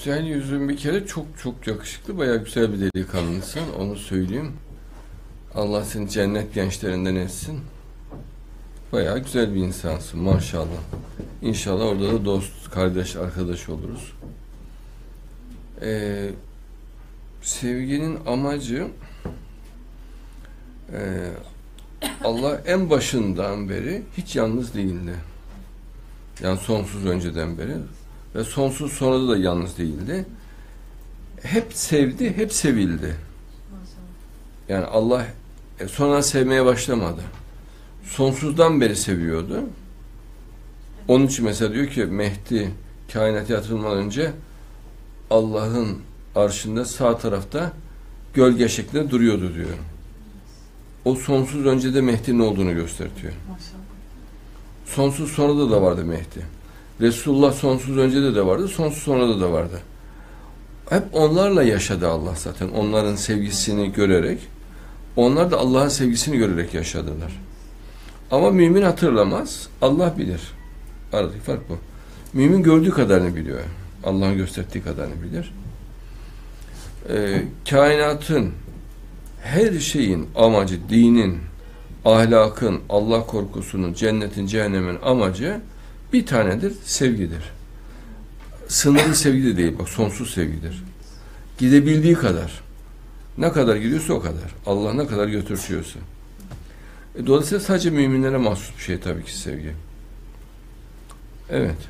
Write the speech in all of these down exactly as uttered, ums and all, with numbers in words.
güzel yüzün bir kere çok çok yakışıklı, bayağı güzel bir delikanlısın, onu söyleyeyim. Allah seni cennet gençlerinden etsin. Bayağı güzel bir insansın maşallah. İnşallah orada da dost, kardeş, arkadaş oluruz. Ee, sevginin amacı e, Allah en başından beri hiç yalnız değildi. Yani sonsuz önceden beri ve sonsuz sonra da yalnız değildi. Hep sevdi, hep sevildi. Yani Allah e, sonra sevmeye başlamadı. Sonsuzdan beri seviyordu. Onun için mesela diyor ki Mehdi kainat yaratılmadan önce Allah'ın arşında sağ tarafta gölge şeklinde duruyordu diyor. O sonsuz önce de Mehdi'nin olduğunu gösteriyor. Sonsuz sonrada da vardı Mehdi. Resulullah sonsuz önce de de vardı, sonsuz sonrada da vardı. Hep onlarla yaşadı Allah zaten. Onların sevgisini görerek, onlar da Allah'ın sevgisini görerek yaşadılar. Ama mümin hatırlamaz, Allah bilir. Aradaki fark bu. Mümin gördüğü kadarını biliyor. Allah'ın gösterdiği kadarını bilir. Ee, kainatın, her şeyin amacı, dinin, ahlakın, Allah korkusunun, cennetin, cehennemin amacı bir tanedir, sevgidir. Sınırlı sevgi de değil, bak sonsuz sevgidir. Gidebildiği kadar. Ne kadar gidiyorsa o kadar. Allah ne kadar götürtüyorsa. E, dolayısıyla sadece müminlere mahsus bir şey tabii ki sevgi. Evet.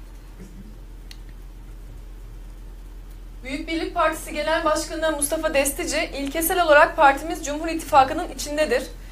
Büyük Birlik Partisi Genel Başkanı Mustafa Destici, ilkesel olarak partimiz Cumhur İttifakı'nın içindedir.